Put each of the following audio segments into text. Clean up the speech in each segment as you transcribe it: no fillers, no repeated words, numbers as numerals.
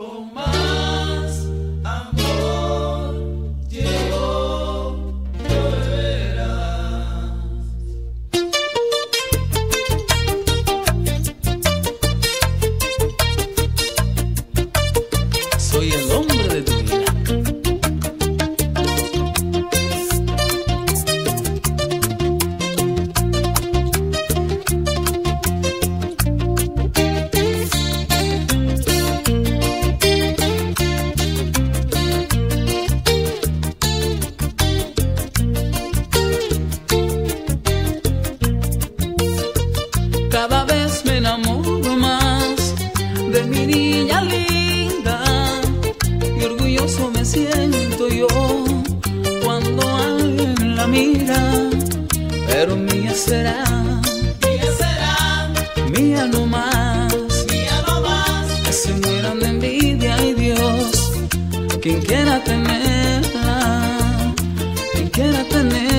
Con más amor llegó verás. Soy el hombre de tu vida. Cada vez me enamoro más de mi niña linda y orgulloso me siento yo cuando alguien la mira, pero mía será mía no más, que se mueran de envidia, ay Dios, quien quiera tenerla, quien quiera tenerla.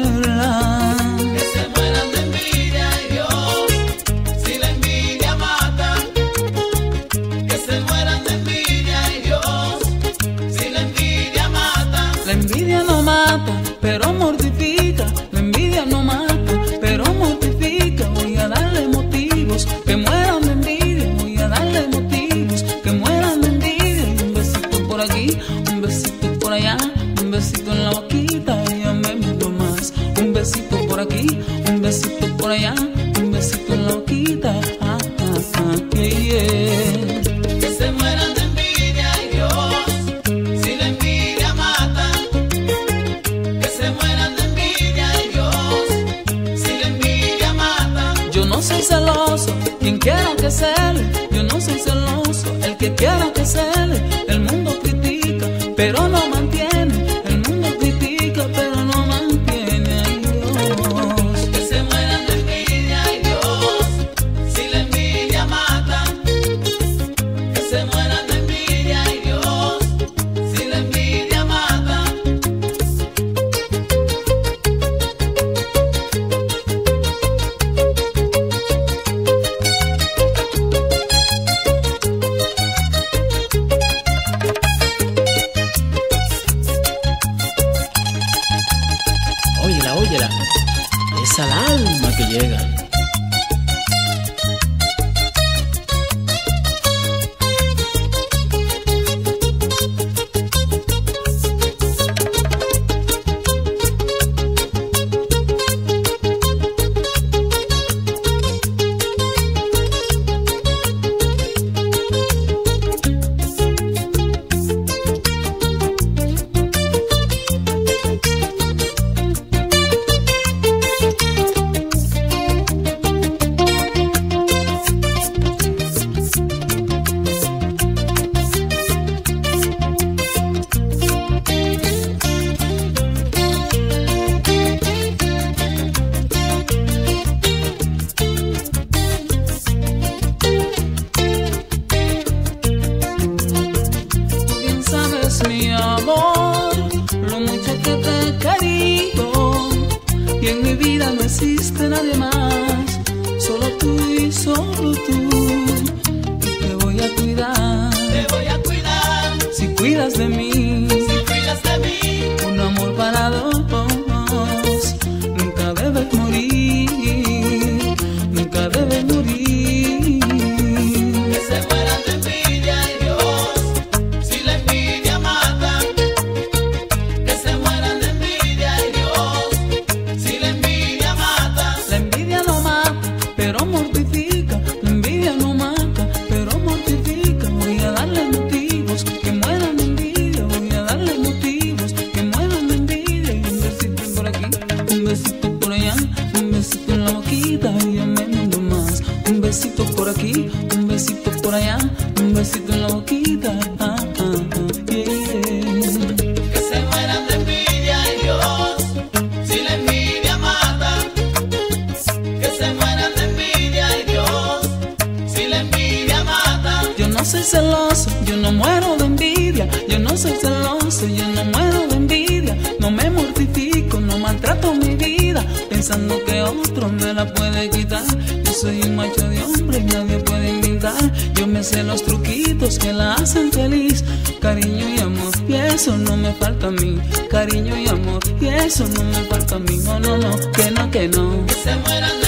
La envidia no mata, pero mortifica. La envidia no mata, pero mortifica. Voy a darle motivos que mueran de envidia. Voy a darle motivos que mueran de envidia. Y un besito por aquí, un besito por allá, un besito en la boquita y ya me miro más. Un besito por aquí, un besito por allá, un besito en la boquita. Yeah. Que se mueran de envidia, ay Dios, si la envidia mata. Que se mueran de envidia, ay Dios, si la envidia mata. Yo no soy celoso, quien quiera que cele. Yo no soy celoso, el que quiera que cele. El mundo critica, pero no mantiene. El mundo critica, pero no mantiene, ay Dios. Que se mueran de envidia, ay Dios, si la envidia mata. Que se mueran de envidia, ay Dios, si la envidia mata. Óyela, óyela, es al alma que llega. Mi amor, lo mucho que te he querido, y en mi vida no existe nadie más, solo tú y solo tú. Y te voy a cuidar, si cuidas de mí, un amor para dos, nunca debes morir, nunca debes morir. Que se mueran de envidia, ay Dios, si la envidia mata. Que se mueran de envidia, ay Dios, si la envidia mata. La envidia no mata, pero mortifica. La envidia no mata, pero mortifica. Voy a darle motivos que mueran de envidia. Voy a darle motivos que mueran de envidia. Y un besito por aquí, un besito por allá, un besito en la boquita y ya me mando más. Un besito por aquí, un besito por allá, un besito en la boquita. Yeah. Que se mueran de envidia, ay Dios, si la envidia mata. Que se mueran de envidia, ay Dios, si la envidia mata. Yo no soy celoso, yo no muero de envidia. Yo no soy celoso, yo no muero de envidia. No me mortifico, no maltrato mi vida pensando que otro me la puede quitar. Yo soy un macho de hombre y nadie puede invitar. Yo me sé los truquitos que la hacen feliz. Cariño y amor, y eso no me falta a mí. Cariño y amor, y eso no me falta a mí. No, no, no, que no, que no. Que se mueran